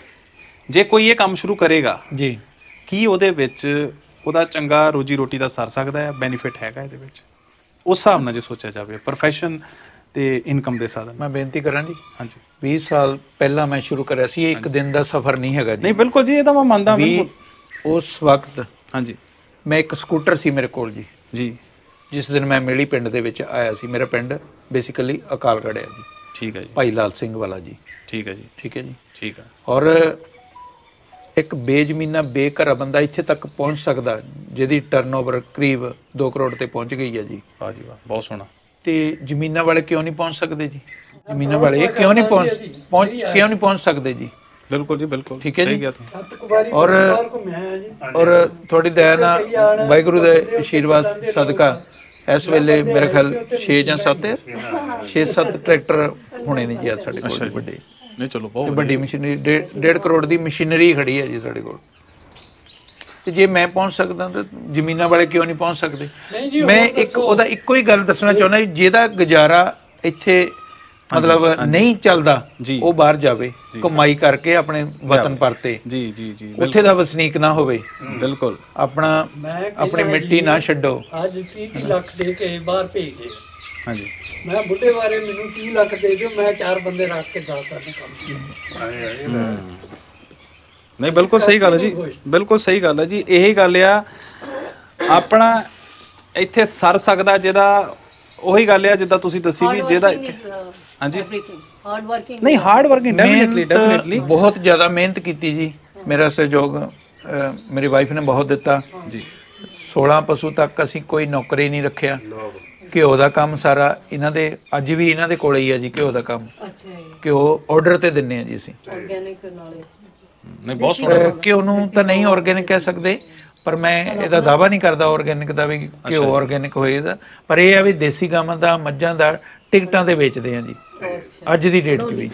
ਜੇ ਕੋਈ ਇਹ ਕੰਮ ਸ਼ੁਰੂ ਕਰੇਗਾ ਜੀ, ਕੀ ਉਹਦੇ ਵਿੱਚ ਉਹਦਾ ਚੰਗਾ ਰੋਜੀ ਰੋਟੀ ਦਾ ਸਰ ਸਕਦਾ ਹੈ, ਬੈਨੀਫਿਟ ਹੈਗਾ ਇਹਦੇ ਵਿੱਚ? ਉਸ ਹਿਸਾਬ ਨਾਲ ਜੇ ਸੋਚਿਆ ਜਾਵੇ ਪ੍ਰੋਫੈਸ਼ਨ ਤੇ ਇਨਕਮ ਦੇ ਸਾਧਨ। ਮੈਂ ਬੇਨਤੀ ਕਰਾਂ ਜੀ, ਹਾਂਜੀ ਵੀਹ ਸਾਲ ਪਹਿਲਾਂ ਮੈਂ ਸ਼ੁਰੂ ਕਰਿਆ ਸੀ, ਇਹ ਇੱਕ ਦਿਨ ਦਾ ਸਫ਼ਰ ਨਹੀਂ ਹੈਗਾ ਜੀ। ਨਹੀਂ ਬਿਲਕੁਲ ਜੀ, ਇਹ ਤਾਂ ਮੈਂ ਮੰਨਦਾ ਬਿਲਕੁਲ। ਉਸ ਵਕਤ ਹਾਂਜੀ ਮੈਂ ਇੱਕ ਸਕੂਟਰ ਸੀ ਮੇਰੇ ਕੋਲ ਜੀ ਜੀ ਜਿਸ ਦਿਨ ਮੈਂ ਮੇਲੀ ਪਿੰਡ ਦੇ ਵਿੱਚ ਆਇਆ ਸੀ। ਮੇਰਾ ਪਿੰਡ ਬੇਸਿਕਲੀ ਅਕਾਲਗੜ੍ਹ ਹੈ ਜੀ। ਠੀਕ ਹੈ ਜੀ। ਭਾਈ ਲਾਲ ਸਿੰਘ ਵਾਲਾ ਜੀ। ਠੀਕ ਹੈ ਜੀ। ਠੀਕ ਹੈ ਜੀ। ਠੀਕ ਹੈ। ਔਰ ਇੱਕ ਬੇਜ਼ਮੀਨਾ ਬੇਘਰਾ ਬੰਦਾ ਇੱਥੇ ਤੱਕ ਪਹੁੰਚ ਸਕਦਾ ਜਿਹਦੀ ਟਰਨਓਵਰ ਕਰੀਬ ਦੋ ਕਰੋੜ ਤੇ ਪਹੁੰਚ ਗਈ ਹੈ ਜੀ। ਵਾਹ ਜੀ ਵਾਹ, ਬਹੁਤ ਸੋਹਣਾ। ਤੇ ਜ਼ਮੀਨਾਂ ਵਾਲੇ ਕਿਉਂ ਨਹੀਂ ਪਹੁੰਚ ਸਕਦੇ ਜੀ? ਜ਼ਮੀਨਾਂ ਵਾਲੇ ਕਿਉਂ ਨਹੀਂ ਪਹੁੰਚ ਪਹੁੰਚ ਕਿਉਂ ਨਹੀਂ ਪਹੁੰਚ ਸਕਦੇ ਜੀ? ਬਿਲਕੁਲ ਜੀ ਬਿਲਕੁਲ, ਠੀਕ ਹੈ ਜੀ। ਔਰ ਔਰ ਤੁਹਾਡੀ ਦਇਆ ਨਾਲ ਵਾਹਿਗੁਰੂ ਦੇ ਆਸ਼ੀਰਵਾਦ ਸਦਕਾ ਇਸ ਵੇਲੇ ਮੇਰੇ ਖਿਆਲ ਛੇ ਜਾਂ ਸੱਤ ਛੇ ਸੱਤ ਟਰੈਕਟਰ ਹੋਣੇ ਨੇ ਜੀ ਸਾਡੇ ਕੋਲ ਵੱਡੇ। ਨਹੀਂ ਚਲੋ ਬਹੁਤ ਵੱਡੀ ਮਸ਼ੀਨਰੀ, ਡੇਢ ਕਰੋੜ ਦੀ ਮਸ਼ੀਨਰੀ ਖੜੀ ਹੈ ਜੀ ਸਾਡੇ ਕੋਲ। ਤੇ ਜੇ ਮੈਂ ਪਹੁੰਚ ਸਕਦਾ ਤਾਂ ਜ਼ਮੀਨਾਂ ਵਾਲੇ ਕਿਉਂ ਨਹੀਂ ਪਹੁੰਚ ਸਕਦੇ? ਮੈਂ ਇੱਕ ਉਹਦਾ ਇੱਕੋ ਹੀ ਗੱਲ ਦੱਸਣਾ ਚਾਹੁੰਦਾ, ਜਿਹਦਾ ਗੁਜ਼ਾਰਾ ਇੱਥੇ ਮਤਲਬ ਨਹੀਂ ਚੱਲਦਾ ਉਹ ਬਾਹਰ ਜਾਵੇ, ਕਮਾਈ ਕਰਕੇ ਆਪਣੇ ਵਤਨ ਪਰਤੇ। ਜੀ ਜੀ ਜੀ, ਉੱਥੇ ਦਾ ਵਸਨੀਕ ਨਾ ਹੋਵੇ। ਬਿਲਕੁਲ। ਆਪਣਾ ਆਪਣੀ ਮਿੱਟੀ ਨਾ ਛੱਡੋ। ਅੱਜ ਤੀਹ ਲੱਖ ਦੇ ਕੇ ਬਾਹਰ ਭੇਜ ਦੇ। ਹਾਂਜੀ। ਮੈਂ ਬੁੱਢੇ ਬਾਰੇ ਮੈਨੂੰ ਤੀਹ ਲੱਖ ਦੇ ਦਿਓ, ਮੈਂ ਚਾਰ ਬੰਦੇ ਰੱਖ ਕੇ ਦਸ ਕਰਨੇ ਕੰਮ। ਨਹੀਂ ਬਿਲਕੁਲ ਸਹੀ ਗੱਲ ਹੈ ਜੀ, ਬਿਲਕੁਲ ਸਹੀ ਗੱਲ ਹੈ ਜੀ। ਇਹੀ ਗੱਲ ਆ ਆਪਣਾ ਇੱਥੇ ਸਰ ਸਕਦਾ ਜਿਹਦਾ, ਉਹੀ ਗੱਲ ਆ ਜਿੱਦਾਂ ਤੁਸੀਂ ਦੱਸੀ ਵੀ ਜਿਹਦਾ। ਹਾਂਜੀ ਹਾਰਡ ਵਰਕਿੰਗ ਨਹੀਂ, ਹਾਰਡ ਵਰਕਿੰਗ ਡੈਫੀਨਿਟਲੀ ਡੈਫੀਨਿਟਲੀ ਬਹੁਤ ਜ਼ਿਆਦਾ ਮਿਹਨਤ ਕੀਤੀ ਜੀ। ਮੇਰਾ ਸਹਿਯੋਗ ਮੇਰੀ ਵਾਈਫ ਨੇ ਬਹੁਤ ਦਿੱਤਾ ਜੀ। ਸੋਲਾਂ ਪਸ਼ੂ ਤੱਕ ਅਸੀਂ ਕੋਈ ਨੌਕਰੀ ਨਹੀਂ ਰੱਖਿਆ। ਘਿਓ ਦਾ ਕੰਮ ਸਾਰਾ ਇਹਨਾਂ ਦੇ, ਅੱਜ ਵੀ ਇਹਨਾਂ ਦੇ ਕੋਲੇ ਹੀ ਆ ਜੀ ਘਿਓ ਦਾ ਕੰਮ। ਘਿਓ ਆਰਡਰ ਤੇ ਦਿੰਨੇ ਆ ਜੀ ਅਸੀਂ। ਆਰਗੈਨਿਕ ਨਾਲੇ ਨਹੀਂ ਬਹੁਤ ਸੋਹਣਾ। ਘਿਓ ਨੂੰ ਤਾਂ ਨਹੀਂ ਆਰਗੈਨਿਕ ਕਹਿ ਸਕਦੇ, ਪਰ ਮੈਂ ਇਹਦਾ ਦਾਅਵਾ ਨਹੀਂ ਕਰਦਾ ਆਰਗੈਨਿਕ ਦਾ ਵੀ ਘਿਓ ਆਰਗੈਨਿਕ ਹੋਏਗਾ। ਪਰ ਇਹ ਆ ਵੀ ਦੇਸੀ ਗਾਵਾਂ ਦਾ, ਮੱਝਾਂ ਦਾ ਟਿਕਟਾਂ ਤੇ ਵੇਚਦੇ ਆ ਜੀ ਅੱਜ ਦੀ ਡੇਟ 'ਚ ਵੀ।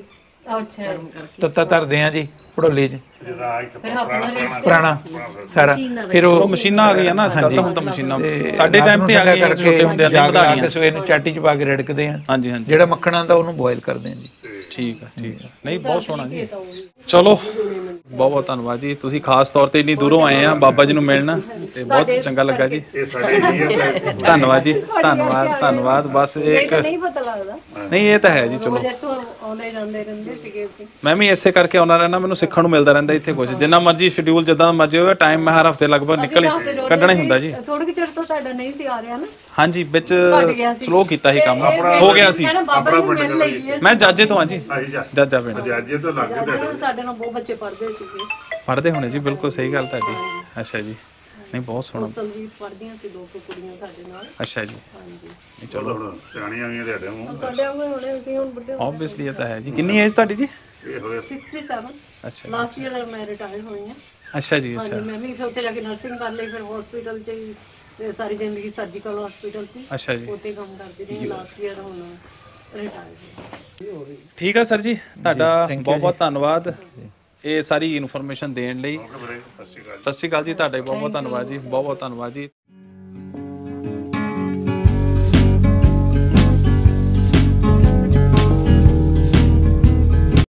ਤੱਤਾ ਧਰਦੇ ਆ ਜੀ ਭੜੋਲੇ 'ਚ ਪੁਰਾਣਾ ਸਾਰਾ। ਫਿਰ ਉਹ ਮਸ਼ੀਨਾਂ ਆ ਗਈਆਂ ਨਾ ਅੱਜ ਕੱਲ੍ਹ ਤਾਂ, ਹੁਣ ਤਾਂ ਮਸ਼ੀਨਾਂ ਸਾਡੇ ਟਾਈਮ ਤੇ ਆ ਗਈਆਂ ਛੋਟੇ ਹੁੰਦੇ ਆ। ਸਵੇਰ ਨੂੰ ਚਾਟੀ 'ਚ ਪਾ ਕੇ ਰਿੜਕਦੇ ਆ। ਹਾਂਜੀ ਹਾਂਜੀ। ਜਿਹੜਾ ਮੱਖਣ ਆਉਂਦਾ ਉਹਨੂੰ ਬੋਇਲ ਕਰਦੇ ਆ ਜੀ। ਠੀਕ ਆ ਠੀਕ ਆ। ਨਹੀਂ ਬਹੁਤ ਸੋਹਣਾ ਜੀ। ਚਲੋ ਬਹੁਤ ਬਹੁਤ ਧੰਨਵਾਦ ਜੀ, ਤੁਸੀਂ ਖਾਸ ਤੌਰ ਤੇ ਇੰਨੀ ਦੂਰੋਂ ਆਏ ਆ ਬਾਬਾ ਜੀ ਨੂੰ ਮਿਲਣ ਤੇ ਬਹੁਤ ਚੰਗਾ ਲੱਗਾ ਜੀ। ਧੰਨਵਾਦ ਜੀ, ਧੰਨਵਾਦ ਧੰਨਵਾਦ। ਬਸ ਇੱਕ ਨਹੀਂ ਪਤਾ ਲੱਗਦਾ, ਨਹੀਂ ਇਹ ਤਾਂ ਹੈ ਜੀ। ਚਲੋ ਜਦੋਂ ਆਉਣੇ ਜਾਂਦੇ ਰਹਿੰਦੇ ਸੀਗੇ ਅਸੀਂ। ਮੈਂ ਵੀ ਇਸੇ ਕਰਕੇ ਆਉਣਾ ਰਹਿਣਾ, ਮੈਨੂੰ ਸਿੱਖਣ ਨੂੰ ਮਿਲਦਾ ਰਹਿੰਦਾ ਇੱਥੇ ਕੁਝ, ਜਿੰਨਾ ਮਰਜ਼ੀ ਸ਼ਡਿਊਲ ਜਿੱਦਾਂ ਮਰਜ਼ੀ ਹੋਵੇ, ਟਾਈਮ ਮੈਂ ਹਰ ਹਫਤੇ ਲਗਭਗ ਨਿਕਲ ਕੱਢਣਾ ਹੀ ਹੁੰਦਾ ਜੀ। ਥੋੜੀ ਕਿ ਚਿਰ ਤੋਂ ਤੁਹਾਡਾ ਨਹੀਂ ਸੀ ਆ ਰਿਹਾ ਨਾ, ਹਾਂਜੀ ਵਿੱਚ ਸਲੋ ਕੀਤਾ ਸੀ ਕੰਮ, ਹੋ ਗਿਆ ਸੀ। ਬਾਬਾ ਜੀ ਨੂੰ ਮਿਲ ਲਈ ਮੈਂ ਜਾਜੇ ਤੋਂ ਹਾਂ ਜੀ, ਜਾਜਾ ਪਿੰਡ। ਜਾਜੇ ਤੋਂ ਲੱਗ ਗਏ ਸਾਡੇ ਨਾਲ ਬਹੁਤ ਬੱਚੇ ਪੜ੍ਹਦੇ ਸੀਗੇ। ਪੜ੍ਹਦੇ ਹੋਣੇ ਜੀ, ਬਿਲਕੁਲ ਸਹੀ ਗੱਲ ਤੁਹਾਡੀ। ਅੱਛਾ ਜੀ, ਨਹੀਂ ਬਹੁਤ ਸੋਹਣਾ। ਸਲਜੀਤ ਪੜ੍ਹਦੀਆਂ ਸੀ, ਦੋ ਕੁ ਕੁੜੀਆਂ ਸਾਡੇ ਨਾਲ। ਅੱਛਾ ਜੀ, ਹਾਂਜੀ, ਨਹੀਂ ਚਲੋ ਹੁਣ ਸਿਆਣੀਆਂ ਆਈਆਂ ਤੁਹਾਡੇ ਮੂੰਹ ਸਾਡੇ ਵਾਂਗੂ ਹੁਣੇ ਅਸੀਂ ਹੁਣ ਵੱਡੇ ਆਬਵੀਅਸਲੀ ਇਹ ਤਾਂ ਹੈ ਜੀ। ਕਿੰਨੀ ਏਜ ਤੁਹਾਡੀ ਜੀ? ਇਹ ਹੋਇਆ ਸੱਤਰ। ਅੱਛਾ ਲਾਸਟ ਈਅਰ ਮੈਂ ਰਿਟਾਇਰ ਹੋਈ ਹਾਂ। ਅੱਛਾ ਜੀ, ਅੱਛਾ ਹਾਂਜੀ, ਮੈਂ ਵੀ ਫਿਰ ਉੱਥੇ ਜਾ ਕੇ ਨਰਸਿੰਗ ਕਰ ਲਈ, ਫਿਰ ਹਸਪੀਟਲ 'ਚ ਹੀ ਤੇ ਸਾਰੀ ਜ਼ਿੰਦਗੀ ਸਰਜੀਕਲ ਹਸਪੀਟਲ 'ਚ ਹੀ ਅੱਛਾ ਜੀ, ਉੱਥੇ ਕੰਮ ਕਰਦੀ ਰਹੀ। ਲਾਸਟ ਈਅਰ ਹੁਣ ਰਿਟਾਇਰ। ਠੀਕ ਆ ਸਰ ਜੀ, ਤੁਹਾਡਾ ਬਹੁਤ ਬਹੁਤ ਧੰਨਵਾਦ ਇਹ ਸਾਰੀ ਇਨਫੋਰਮੇਸ਼ਨ ਦੇਣ ਲਈ। ਸਤਿ ਸ਼੍ਰੀ ਅਕਾਲ ਜੀ, ਤੁਹਾਡਾ ਬਹੁਤ ਬਹੁਤ ਧੰਨਵਾਦ ਜੀ, ਬਹੁਤ ਬਹੁਤ ਧੰਨਵਾਦ ਜੀ।